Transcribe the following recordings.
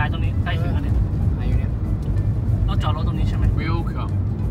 ายตรงนี้ใกล้ถึงแล้วเนี่ยถ่ายอยู่เนี่ยเราจอดรถตรงนี้ใช่ไหมวิวครับ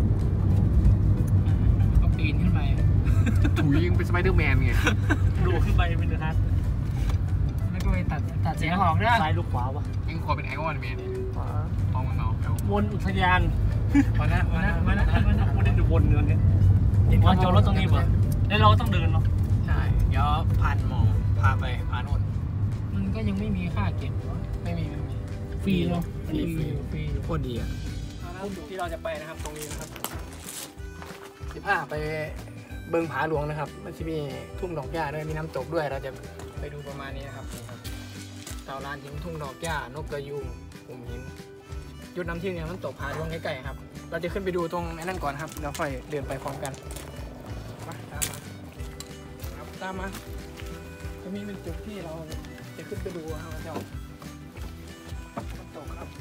ก็ปีนขึ้นไปถุยยิงเป็นสไปเดอร์แมนไงดูขึ้นไปเป็นเดือดแล้วก็ไปตัดเสียงออกได้ซ้ายลูกขวาวะยิงขวาเป็นไอออนเมนขวาห้องมันเอาวนอุทยานมานะไม่ได้ดูวนเงินเนี่ยว่าจอดรถตรงนี้ป่ะแล้วเราต้องเดินเนาะใช่เดี๋ยวผ่านมองพาไปผ่านโน่นมันก็ยังไม่มีค่าเก็บไม่มีฟรีเนาะฟรีโคตรดีอ่ะที่เราจะไปนะครับตรงนี้นะครับ15ไปเบิงผาหลวงนะครับมันจะมีทุ่งดอกหญ้าด้วยมีน้ำตกด้วยเราจะไปดูประมาณนี้นะครับเต่าลานหินทุ่งดอกหญ้านกกระยูงกลุ่มหินจุดน้ำที่เนี่ยมันตกผาหลวงใกล้ๆครับเราจะขึ้นไปดูตรงนั้นก่อนครับแล้วค่อยเดินไปพร้อมกันมาตามมาจะมีเป็นจุดที่เราจะขึ้นไปดูครับเจ้าน้ำตกครับ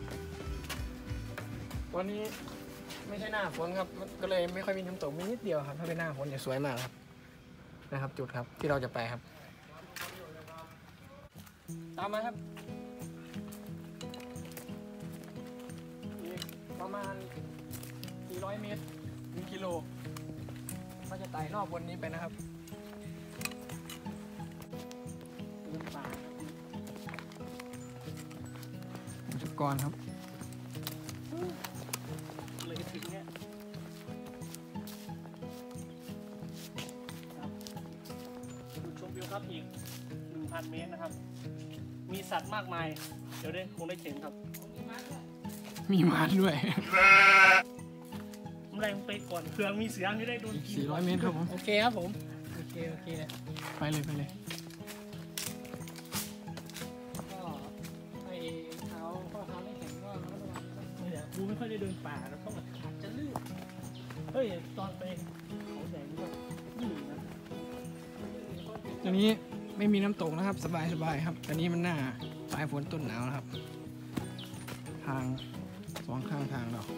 ตอนนี้ไม่ใช่หน้าฝนครับก็เลยไม่ค่อยมีน้ำตกมีนิดเดียวครับถ้าเป็นหน้าฝนจะสวยมากครับนะครับจุดครับที่เราจะไปครับตามมาครับอีกประมาณ400 เมตร1 กิโลก็จะไต่รอบบนนี้ไปนะครับป่าจุดก่อนครับเลยถึงเนี่ยดูชมวิวครับอีก 1,000 เมตรนะครับมีสัตว์มากมายเดี๋ยวคงได้เห็นครับมีม้าด้วยแรงไปก่อนเครื่องมีเสียงที่ได้โดนกิน400 เมตรครับผมโอเคครับผมโอเคไปเลยก็ให้เท้าข้อเท้าไม่แข็งก็เนี่ยกูไม่ค่อยได้เดินป่าแล้วก็อาจจะลื่นเฮ้ยตอนไปเขาใหญ่นี่ก็ลื่นนะตรงนี้ไม่มีน้ำตกนะครับสบายครับตอนนี้มันหน้าปลายฝนต้นหนาวนะครับทาง2 ข้างทางเรา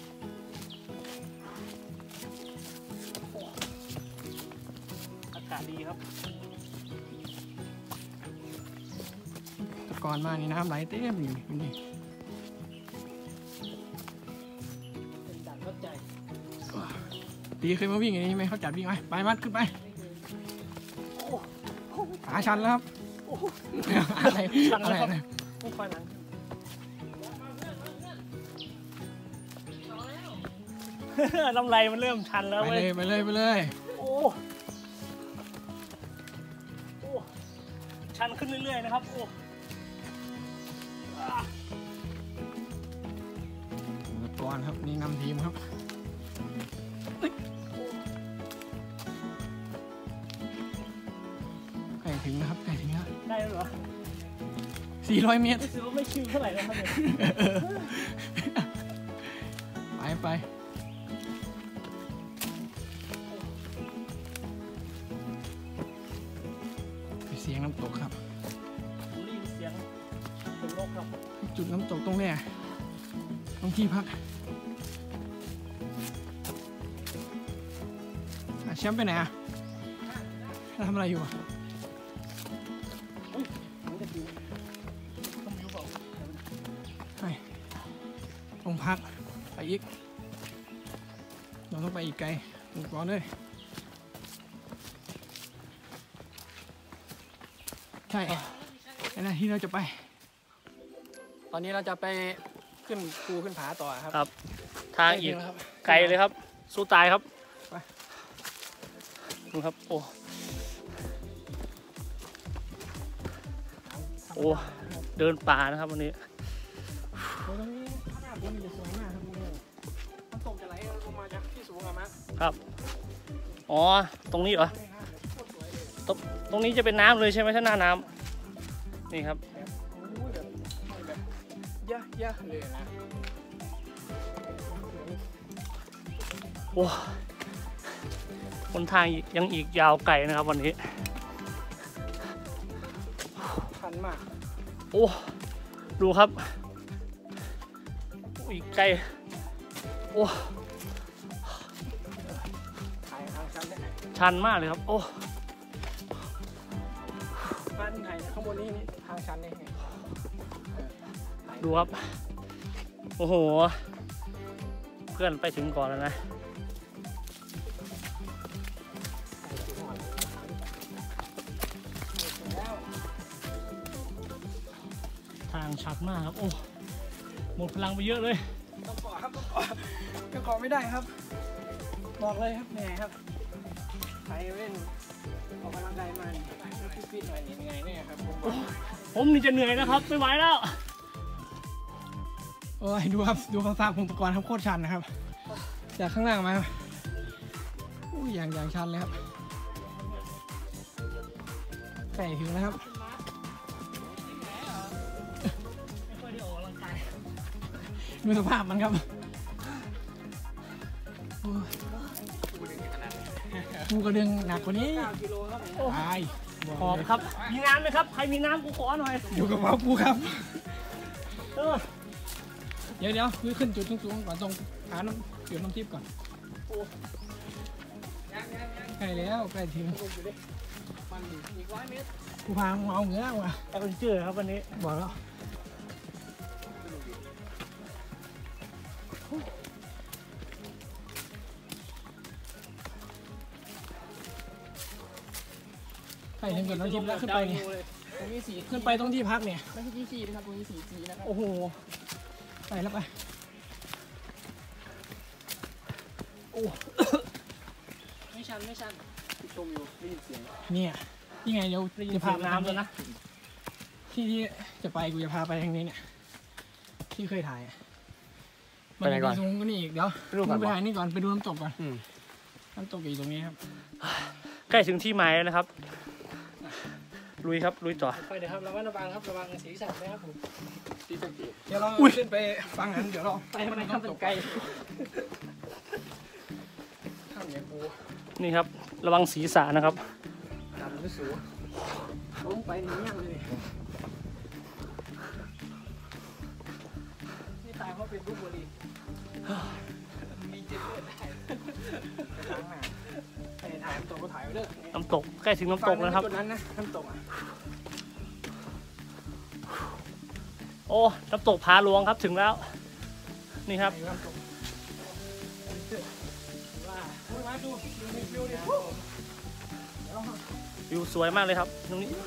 อากาศดีครับก่อนมานี่น้ำไหลเต็มอยู่นี่เป็นด่านรถใจตีเคยมาวิ่งอย่างนี้ไหมเขาจัดวิ่งไปมัดขึ้นไปหาชันแล้วครับอะไรไม่ค่อยนั้นลำไรมันเริ่มชันแล้วไปเลยโอ้ชันขึ้นเรื่อยๆนะครับโอ้ก่อนครับนี่นำทีมครับใกล้ถึงแล้วครับใกล้ถึงแล้วได้แล้วเหรอ400 เมตรไม่คิวเท่าไหร่นะครับไปเสียงน้ำตกครับได้ยินเสียงเป็นนกครับจุดน้ำตกตรงนี้ตรงที่พักแชมป์ไปไหนอ่ะทำอะไรอยู่อ่ะลงพักไปอีกเราต้องไปอีกไกลลงก่อนเลยใช่นั่นที่เราจะไปตอนนี้เราจะไปขึ้นภูขึ้นผาต่อครับทางอีกไกลเลยครับสู้ตายครับไปดูครับโอ้เดินป่านะครับวันนี้ตรงนี้หน้าผมจะสวยมากครับน้ำตกจะไหลลงมาจากที่สูงครับอ๋อตรงนี้เหรอตรงนี้จะเป็นน้ำเลยใช่ไหมถ้าหน้าน้ำนี่ครับเยอะเลยนะโอ้คนทางยังอีกยาวไกลนะครับวันนี้ชันมากโอ้ดูครับอีกไกลโอ้ชันมากเลยครับโอ้บ้านไทยข้างบนนี้ทางชันนี่ดูครับโอ้โหเพื่อนไปถึงก่อนแล้วนะทางชัดมากครับโอ้หมดพลังไปเยอะเลยต้องเกาะครับต้องเกาะก็เกาะไม่ได้ครับบอกเลยครับเหนื่อยครับใครเล่นออกกำลังกายมาฟิตหน่อยนี่ยังไงเนี่ยครับผมนี่จะเหนื่อยนะครับไม่ไหวแล้วโอ้ยดูครับดูสภาพอุปกรณ์ครับโคตรชันนะครับจากข้างล่างมาอย่างชันเลยครับใกล้ถึงแล้วครับดูสภาพมันครับกูกระดึงหนักกว่านี้ตายขอบครับมีน้ำไหมครับใครมีน้ำกูขอหน่อยอยู่กับกูครับเดี๋ยวขึ้นจุดสูงๆก่อนตรงหาน้ำจุดน้ำทิพย์ก่อนใกล้แล้วใกล้ถึงอีก100 เมตรกูพาเอาเหงื่อว่ะแอดเวนเจอร์ครับวันนี้บอกแล้วใกล้ถึงจุดน้ำทิพย์แล้วขึ้นไปเนี่ยตรงนี้4ขึ้นไปตรงที่พักเนี่ยไม่ใช่ที่4นะครับตรงนี้4Gนะครับโอ้โหไปแล้วไปโอ้ไม่ชันติดชมอยู่ได้ยินเสียงเนี่ยนี่ไงเดี๋ยวจะพาน้ำแล้วนะที่จะไปกูจะพาไปทางนี้เนี่ยที่เคยถ่ายไปไหนก่อนก็นี่อีกเดี๋ยวไปถ่ายนี่ก่อนไปดูน้ำตกก่อนน้ำตกอยู่ตรงนี้ครับใกล้ถึงที่หมายแล้วนะครับลุยครับลุยต่อไปเดี๋ยวครับระวังศีรษะนะครับผมเดี๋ยวเราขึ้นไปฟังนั้นเดี๋ยวเราไปมันน้ำตกไกลนี่ครับระวังศีรษะนะครับดันไม่สูงลงไปนี่ยังเลยนี่ตายเพราะเป็นลูกบุหรี่มีเจ็บเลือดได้ล้างหน้าถ่ายน้ำตกก็ถ่ายไปเด้อน้ำตกใกล้ถึงน้ำตกแล้วครับจุดนั้นนะน้ำตกโอ้น้ำตกผาหลวงครับถึงแล้วนี่ครับวิวสวยมากเลยครับตรงนี้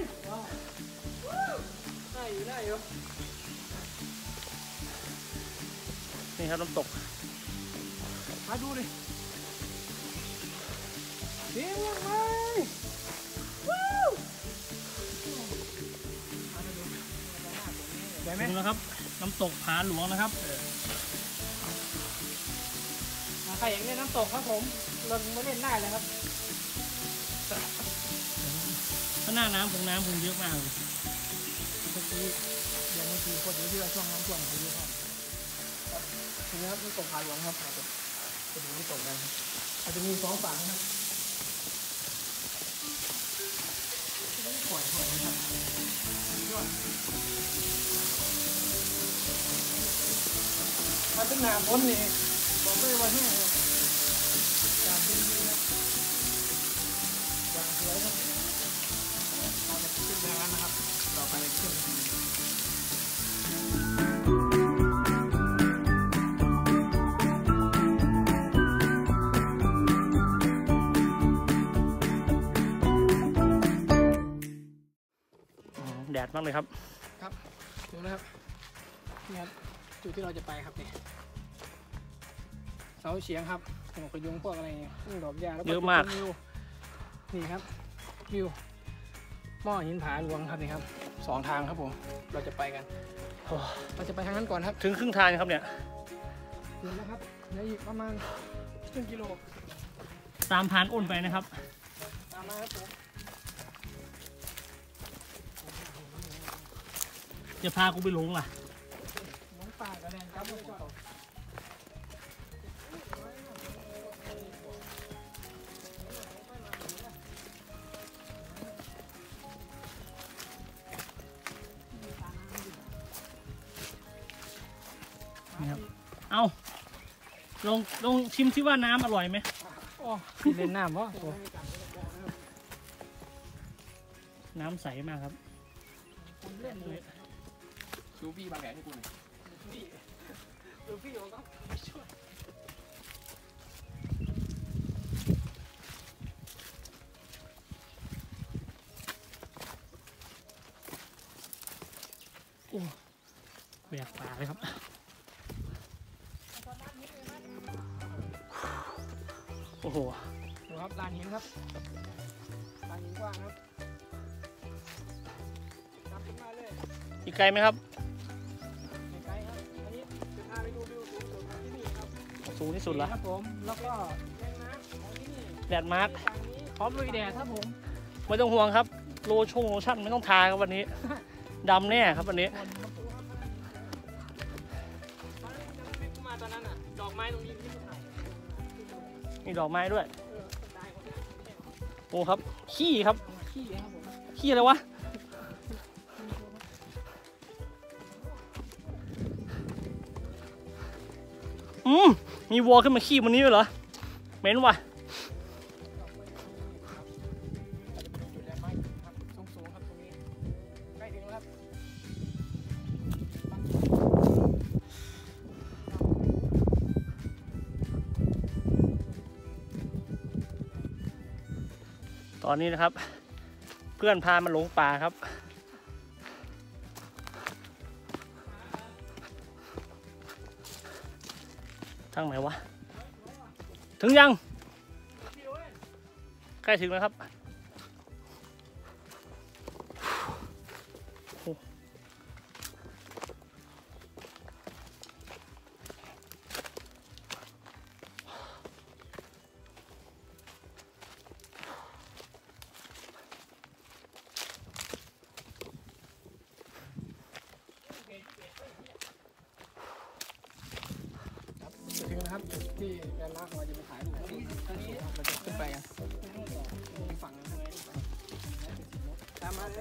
นี่ครับน้ำตกมาดูดิเดี๋ยวยังไงถึงแล้วครับน้ำตกผาหลวงนะครับใครอยากเล่นน้ำตกครับผมลงมาเล่นได้เลยครับถ้าหน้าน้ำของน้ำคงเยอะมากเลยเมื่อกี้ยังไม่ทีคนเยอะที่เราช่วงน้ำท่วมเขาเยอะครับทีนี้ครับน้ำตกผาหลวงครับจะดูน้ำตกกันอาจจะมี2 ฝั่งนะครับปล่อยนะครับมาถึงหน้าฝนนี่บอกเลยว่าแห้งเลยการดีนะอย่างสวยครับเราจะขึ้นไปแล้วนะครับต่อไปขึ้นแดดมากเลยครับครับดูนะครับนี่ครับจุดที่เราจะไปครับนี่เสาเฉียงครับหัวกระยุงพวกอะไรดอกหญ้าแล้วเยอะมากนี่ครับวิวหม้อหินผาหลวงครับนี่ครับ2 ทางครับผมเราจะไปกันเราจะไปทางนั้นก่อนครับถึงครึ่งทางครับเนี่ยถึงแล้วครับเหลืออีกประมาณ1 กิโลตามพานอ้นไปนะครับตามมาครับผมจะพากูไปหลงล่ะน้องป่ากับแดงครับผมนี่ครับเอาลงชิมที่ว่าน้ำอร่อยไหมกินเล่นน้ำวะน้ำใสมากครับสลูฟี่บางแผนให้กูหน่อยลูฟี่มันก็ช่วยโอ้แบกปลาเลยครับโอ้โหดูครับลานหินครับลานหินกว้างครับจับขึ้นมาเลยอีกไกลไหมครับไม่ไกลครับอันนี้จะพาไปดูวิวสูงสุดของที่นี่ครับสูงที่สุดแล้วครับผมแล้วก็แม่น้ำของที่นี่แดดมาร์กฝั่งนี้พร้อมลุยแดดครับผมไม่ต้องห่วงครับโลชั่นไม่ต้องทาครับวันนี้ ดำแน่ครับวันนี้คนครับดูครับตอนนั้นจะไม่กูมาตอนนั้นอ่ะดอกไม้ตรงนี้ที่สุดไหนมีดอกไม้ด้วยตายคนนี้โอ้ครับขี้ครับขี้ครับผมขี้อะไรวะมีวัวขึ้นมาขี้บนนี้ด้วยเหรอเหม็นว่ะจุดแลนด์มาร์คครับสูงครับตรงนี้ใกล้ถึงแล้วครับตอนนี้นะครับ เพื่อนพามาหลงป่าครับทางไหนวะถึงยังใกล้ถึงแล้วครับถึงนะครับจุดที่แลนด์มาร์คเราจะไปถ่ายรูปตอนนี้เราจะขึ้นไปกันฝั่งนะครับตามมาเลย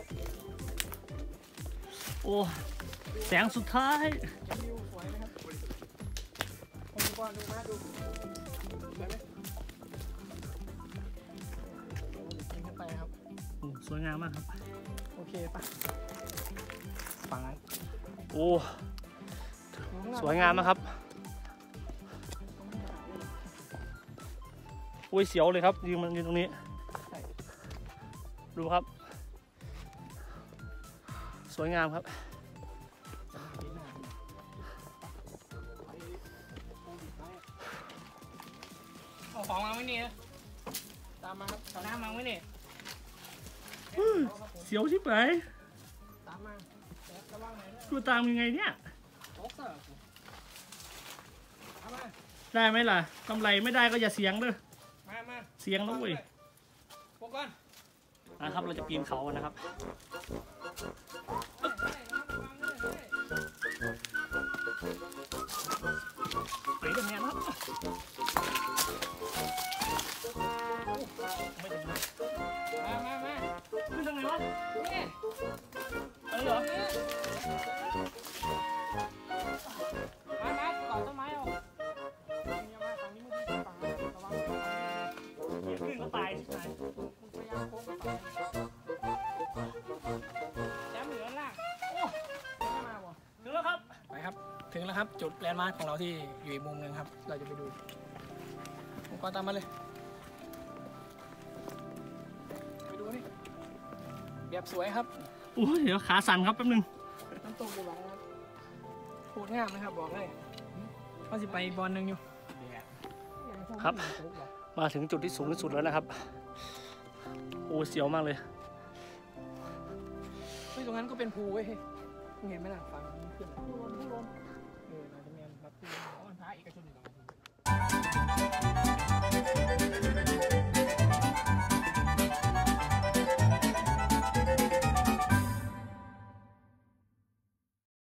โอ้แสงสุดท้ายวิวสวยไหมครับผมก่อนดูมาดูสวยไหมขึ้นไปครับสวยงามมากครับโอเคป่ะฝั่งนั้นโอ้สวยงามมากครับอุ้ยเสียวเลยครับยืนตรงนี้ดูครับสวยงามครับเอาของมาไว้นี่นะตามมาครับเอาน้ำมาไว้นี่เสียวชิบหายตามมาระวังหน่อยนะดูตามยังไงเนี่ยโอ๊กเซอร์เอามาได้ไหมล่ะกำไรไม่ได้ก็อย่าเสียงเด้อมาเสียงนะเว้ยพวกก่อนนะครับเราจะปีนเขากันนะครับไปตรงนี้นะครับไม่ถึงนะมาขึ้นทางไหนวะนี่อะไรเหรอมาต่อต้นไม้เอาอย่ามาฝั่งนี้มึงฝั่งระวังเหยียบขึ้นก็ตายชิบหายพยายามโค้งไปฝั่งแย้มเหลือล่างโอ้ไม่มาบ่ถึงแล้วครับไปครับถึงแล้วครับจุดแลนด์มาร์คของเราที่อยู่อีกมุมหนึ่งครับเราจะไปดูผมก็ตามมาเลยไปดูนี่แบบสวยครับโอ้ยเดี๋ยวขาสั่นครับแป๊บนึงน้ำตกอยู่หลังครับโคตรงามนะครับบอกเลยว่าสิไปอีกบอลหนึ่งอยู่ครับมาถึงจุดที่สูงที่สุดแล้วนะครับโอ้เสียวมากเลยเฮ้ยตรงนั้นก็เป็นภูเว้ยมึงเห็นไหมล่ะฝั่งนี้ขึ้นภูลมเราจะมีรับภูอ๋อพระเอกชน